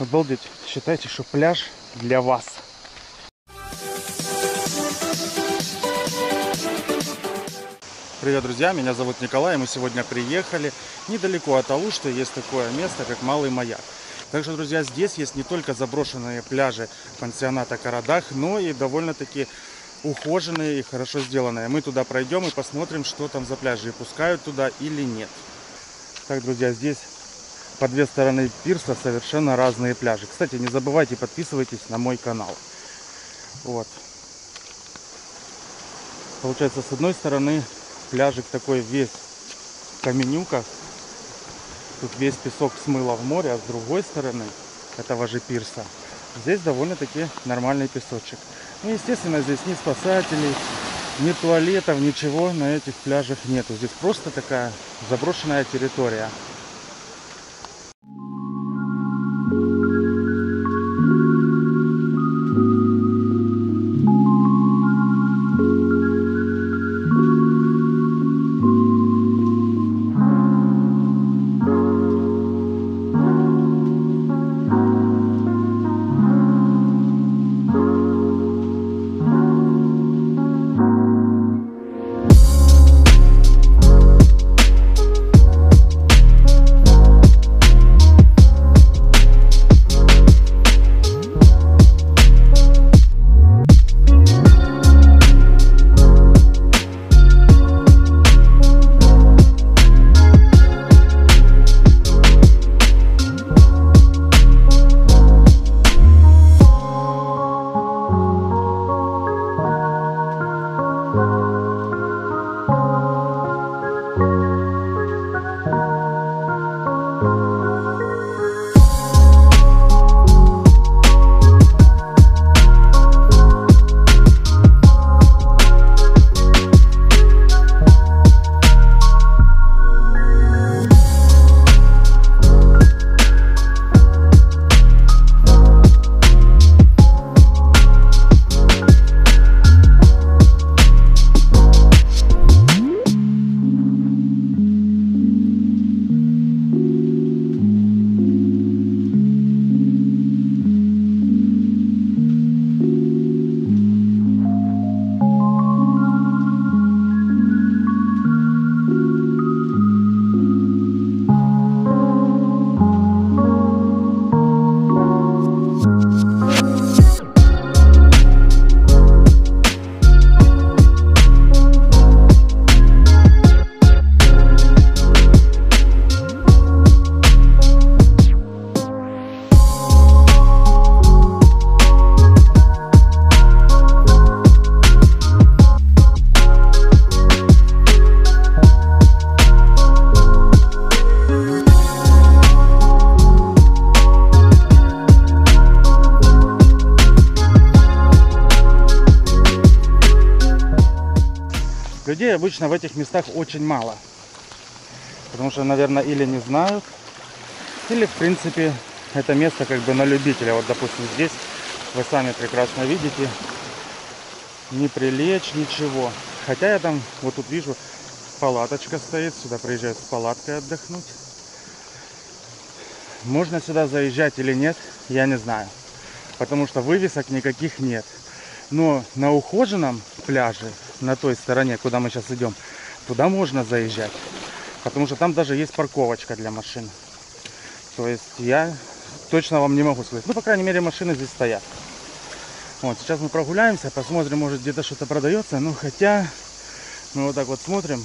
Обалдеть, считайте, что пляж для вас. Привет, друзья, меня зовут Николай, и мы сегодня приехали недалеко от Алушты. Есть такое место, как Малый Маяк. Также, друзья, здесь есть не только заброшенные пляжи пансионата Карадах, но и довольно-таки ухоженные и хорошо сделанные. Мы туда пройдем и посмотрим, что там за пляжи, и пускают туда или нет. Так, друзья, здесь по две стороны пирса совершенно разные пляжи. Кстати, не забывайте, подписывайтесь на мой канал. Вот. Получается, с одной стороны пляжик такой весь в каменюках. Тут весь песок смыло в море, а с другой стороны этого же пирса здесь довольно-таки нормальный песочек. Ну, естественно, здесь ни спасателей, ни туалетов, ничего на этих пляжах нету. Здесь просто такая заброшенная территория. Людей обычно в этих местах очень мало. Потому что, наверное, или не знают, или, в принципе, это место как бы на любителя. Вот, допустим, здесь вы сами прекрасно видите, не прилечь, ничего. Хотя я там, вот тут вижу, палаточка стоит. Сюда приезжают с палаткой отдохнуть. Можно сюда заезжать или нет, я не знаю. Потому что вывесок никаких нет. Но на ухоженном пляже, на той стороне, куда мы сейчас идем, туда можно заезжать. Потому что там даже есть парковочка для машин. То есть я точно вам не могу сказать. Ну, по крайней мере, машины здесь стоят. Вот, сейчас мы прогуляемся, посмотрим, может где-то что-то продается. Ну, хотя мы вот так вот смотрим,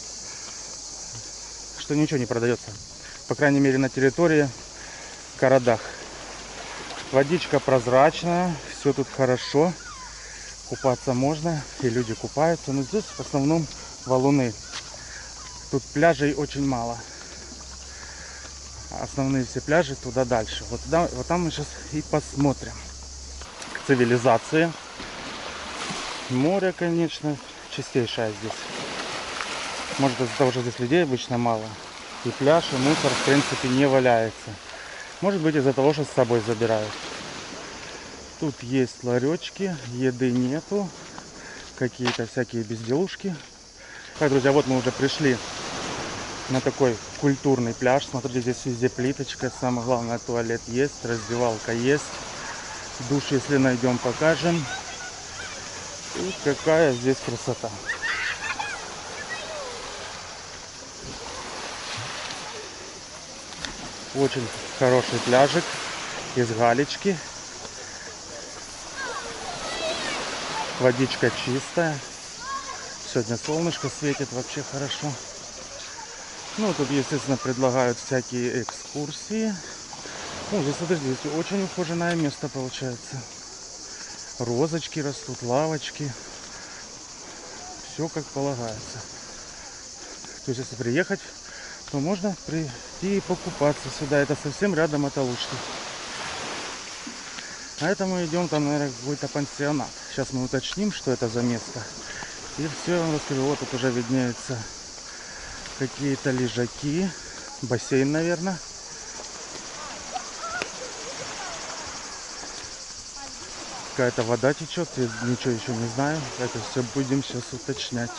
что ничего не продается. По крайней мере, на территории Карадах. Водичка прозрачная, все тут хорошо. Купаться можно, и люди купаются. Но здесь в основном валуны. Тут пляжей очень мало. Основные все пляжи туда дальше. Вот там мы сейчас и посмотрим. К цивилизации. Море, конечно, чистейшее здесь. Может, из-за того, что здесь людей обычно мало. И пляж, и мусор, в принципе, не валяется. Может быть, из-за того, что с собой забирают. Тут есть ларечки, еды нету. Какие-то всякие безделушки. Так, друзья, вот мы уже пришли на такой культурный пляж. Смотрите, здесь везде плиточка. Самое главное, туалет есть, раздевалка есть. Душ, если найдем, покажем. И какая здесь красота. Очень хороший пляжик из галечки. Водичка чистая. Сегодня солнышко светит, вообще хорошо. Ну, тут, естественно, предлагают всякие экскурсии. Ну, здесь, смотрите, здесь очень ухоженное место получается. Розочки растут, лавочки. Все как полагается. То есть, если приехать, то можно прийти и покупаться сюда. Это совсем рядом от Алушты. А это мы идем, там, наверное, какой-то пансионат. Сейчас мы уточним, что это за место. И все я вам расскажу. Вот тут уже виднеются какие-то лежаки. Бассейн, наверное. Какая-то вода течет. Я ничего еще не знаю. Это все будем сейчас уточнять.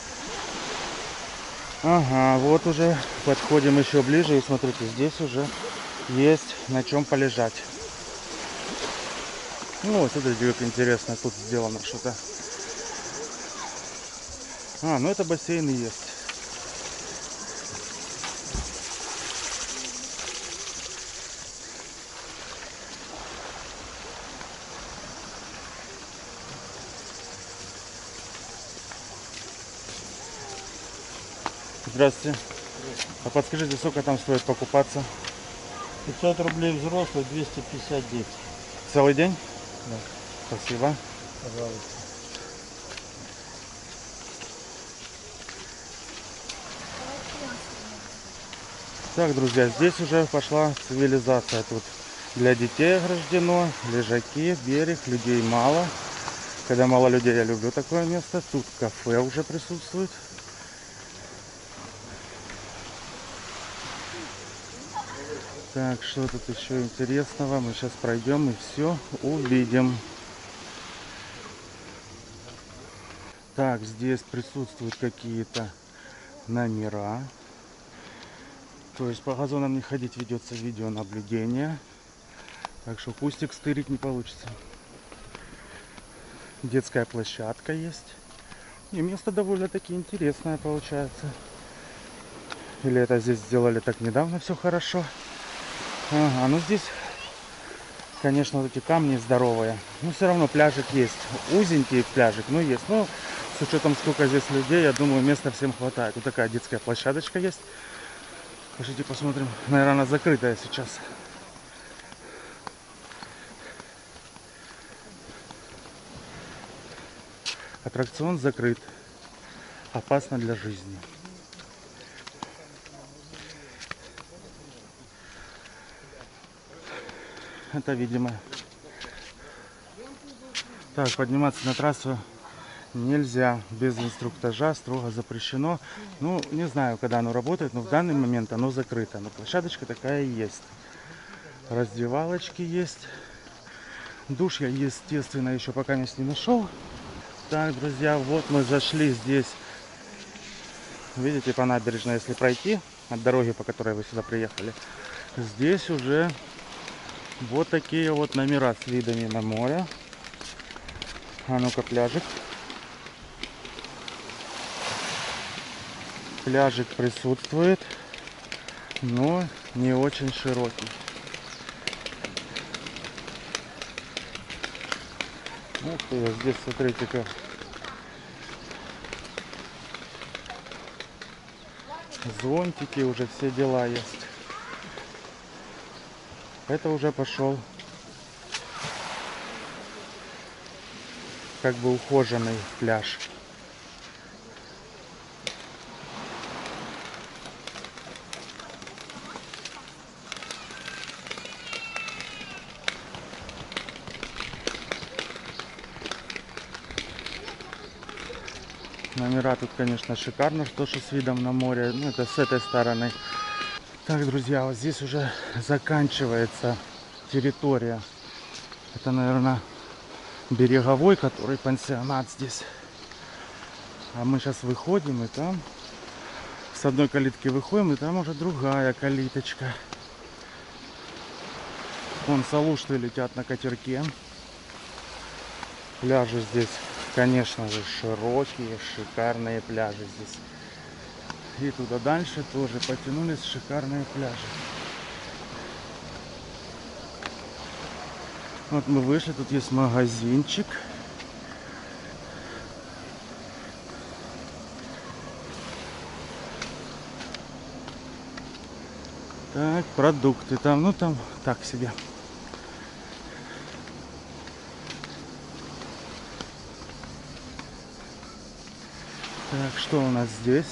Ага, вот уже подходим еще ближе. И смотрите, здесь уже есть на чем полежать. Ну, вот смотрите, как интересно тут сделано что-то. А, ну это бассейн и есть. Здравствуйте. А подскажите, сколько там стоит покупаться? 500 рублей взрослый, 250 дети. Целый день? Да. Спасибо. Пожалуйста. Так, друзья, здесь уже пошла цивилизация. Тут для детей ограждено, лежаки, берег, людей мало. Когда мало людей, я люблю такое место. Тут кафе уже присутствует. Так, что тут еще интересного? Мы сейчас пройдем и все увидим. Так, здесь присутствуют какие-то номера. То есть по газонам не ходить, ведется видеонаблюдение. Так что кустик стырить не получится. Детская площадка есть. И место довольно-таки интересное получается. Или это здесь сделали так недавно все хорошо. Ага, ну здесь, конечно, вот эти камни здоровые. Но все равно пляжик есть. Узенький пляжик, но есть. Но с учетом сколько здесь людей, я думаю, места всем хватает. Вот такая детская площадочка есть. Пошлите посмотрим. Наверное, она закрытая сейчас. Аттракцион закрыт. Опасно для жизни. Это видимо. Так, подниматься на трассу нельзя. Без инструктажа, строго запрещено. Ну, не знаю, когда оно работает, но в данный момент оно закрыто. Но площадочка такая есть. Раздевалочки есть. Душ я, естественно, еще пока не нашел. Так, друзья, вот мы зашли здесь. Видите, по набережной, если пройти от дороги, по которой вы сюда приехали, здесь уже вот такие вот номера с видами на море. А ну-ка, пляжик. Пляжик присутствует, но не очень широкий. Ух ты, здесь смотрите-ка. Зонтики, уже все дела есть. Это уже пошел как бы ухоженный пляж. Номера тут, конечно, шикарно, что с видом на море. Ну, это с этой стороны. Так, друзья, вот здесь уже заканчивается территория. Это, наверное, береговой, который пансионат здесь. А мы сейчас выходим, и там С одной калитки выходим, и там уже другая калиточка. Вон салушты летят на катерке. Пляжи здесь, конечно же, широкие, шикарные пляжи здесь. И туда дальше тоже потянулись шикарные пляжи. Вот мы вышли, тут есть магазинчик. Так, продукты там, ну там так себе. Так, что у нас здесь?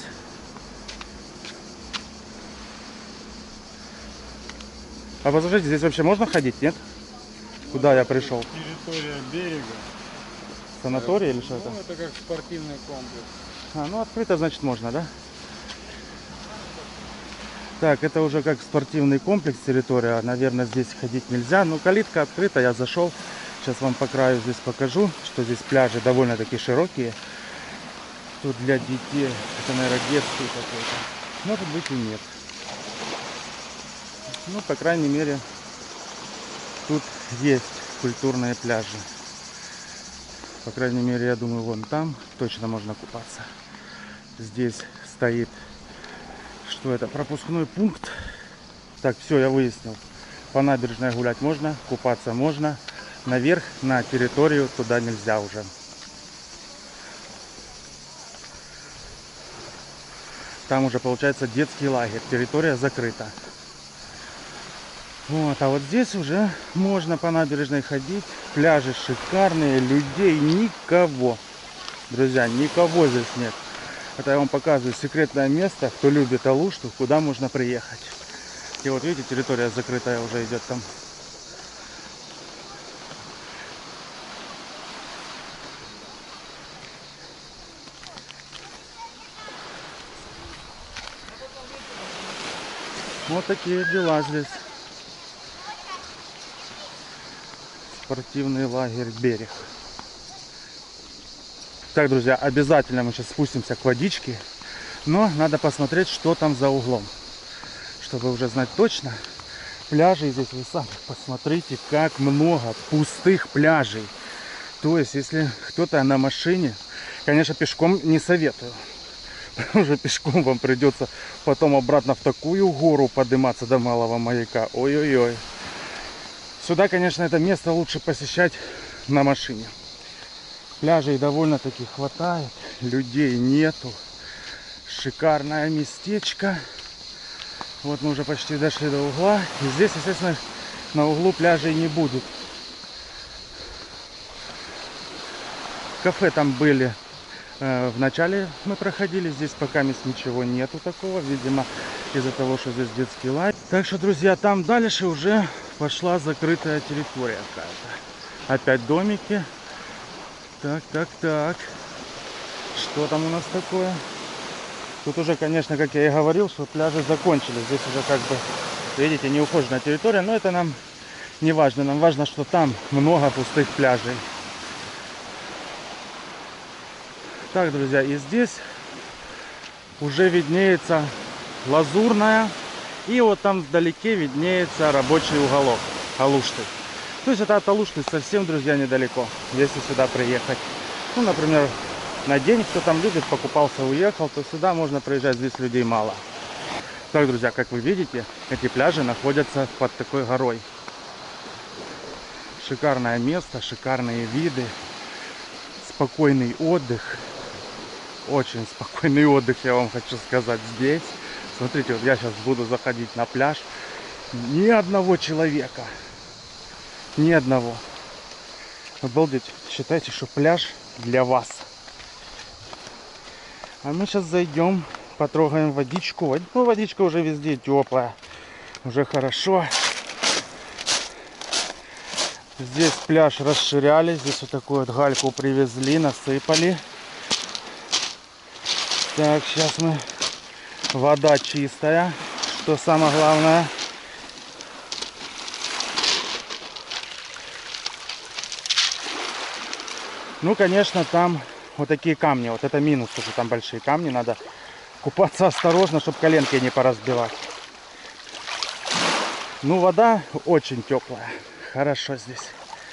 А послушайте, здесь вообще можно ходить, нет? Куда я пришел? Территория берега. Санаторий или что это? Ну, это как спортивный комплекс. А, ну открыто, значит, можно, да? Так, это уже как спортивный комплекс территория. Наверное, здесь ходить нельзя. Но калитка открыта, я зашел. Сейчас вам по краю здесь покажу, что здесь пляжи довольно-таки широкие. Тут для детей, это, наверное, детский какой-то. Может быть и нет. Ну, по крайней мере, тут есть культурные пляжи. По крайней мере, я думаю, вон там точно можно купаться. Здесь стоит, что это, пропускной пункт. Так, все, я выяснил. По набережной гулять можно, купаться можно. Наверх, на территорию, туда нельзя уже. Там уже получается детский лагерь. Территория закрыта. Вот, а вот здесь уже можно по набережной ходить. Пляжи шикарные, людей никого. Друзья, никого здесь нет. Это я вам показываю секретное место, кто любит Алушту, куда можно приехать. И вот видите, территория закрытая уже идет там. Вот такие дела здесь. Спортивный лагерь «Берег». Так, друзья, обязательно мы сейчас спустимся к водичке. Но надо посмотреть, что там за углом. Чтобы уже знать точно. Пляжи здесь, вы сами посмотрите, как много пустых пляжей. То есть, если кто-то на машине, конечно, пешком не советую. Уже пешком вам придется потом обратно в такую гору подниматься до Малого Маяка. Ой-ой-ой. Сюда, конечно, это место лучше посещать на машине. Пляжей довольно-таки хватает. Людей нету. Шикарное местечко. Вот мы уже почти дошли до угла. И здесь, естественно, на углу пляжей не будет. Кафе там были. В начале мы проходили, здесь пока ничего нету такого, видимо, из-за того, что здесь детский лагерь. Так что, друзья, там дальше уже пошла закрытая территория какая-то. Опять домики. Так. Что там у нас такое? Тут уже, конечно, как я и говорил, что пляжи закончились. Здесь уже как бы, видите, неухоженная территория, но это нам не важно. Нам важно, что там много пустых пляжей. Так, друзья, и здесь уже виднеется Лазурная. И вот там вдалеке виднеется рабочий уголок Алушты. То есть это от Алушты совсем, друзья, недалеко, если сюда приехать. Ну, например, на день, кто там любит, покупался, уехал, то сюда можно приезжать, здесь людей мало. Так, друзья, как вы видите, эти пляжи находятся под такой горой. Шикарное место, шикарные виды, спокойный отдых. Очень спокойный отдых, я вам хочу сказать, здесь. Смотрите, вот я сейчас буду заходить на пляж. Ни одного человека. Ни одного. Обалдеть. Считайте, что пляж для вас. А мы сейчас зайдем, потрогаем водичку. Ну, водичка уже везде теплая. Уже хорошо. Здесь пляж расширяли. Здесь вот такую вот гальку привезли, насыпали. Так, сейчас мы... Вода чистая, что самое главное. Ну, конечно, там вот такие камни. Вот это минус, что там большие камни. Надо Купаться осторожно, чтобы коленки не поразбивать. Ну, вода очень теплая. Хорошо здесь.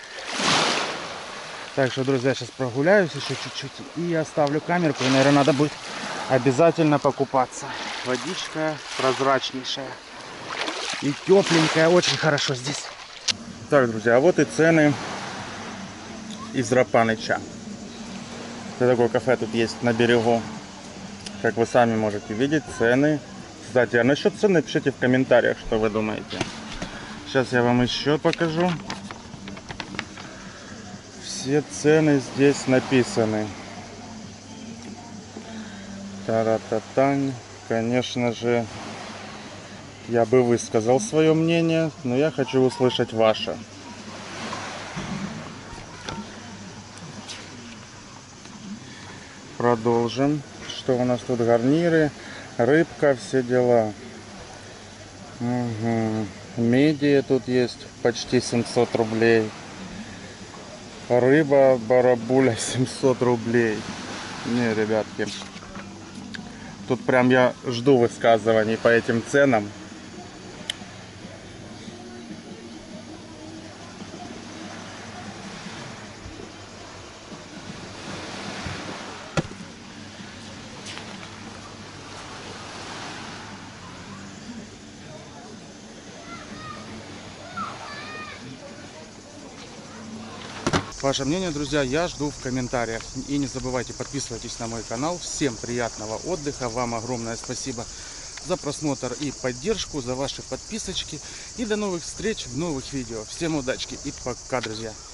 Так что, друзья, сейчас прогуляюсь еще чуть-чуть и оставлю камерку. И, наверное, надо будет обязательно покупаться. Водичка прозрачнейшая и тепленькая. Очень хорошо здесь. Так, друзья, а вот и цены из Рапаныча. Такое кафе тут есть на берегу. Как вы сами можете видеть, цены. Кстати, а насчет цен напишите в комментариях, что вы думаете. Сейчас я вам еще покажу. Все цены здесь написаны. Тарататань. Конечно же, я бы высказал свое мнение, но я хочу услышать ваше. Продолжим. Что у нас тут? Гарниры, рыбка, все дела. Угу. Мидии тут есть почти 700 рублей. Рыба барабуля 700 рублей. Не, ребятки. Тут прям я жду высказываний по этим ценам. Ваше мнение, друзья, я жду в комментариях. И не забывайте, подписывайтесь на мой канал. Всем приятного отдыха. Вам огромное спасибо за просмотр и поддержку, за ваши подписочки. И до новых встреч в новых видео. Всем удачи и пока, друзья.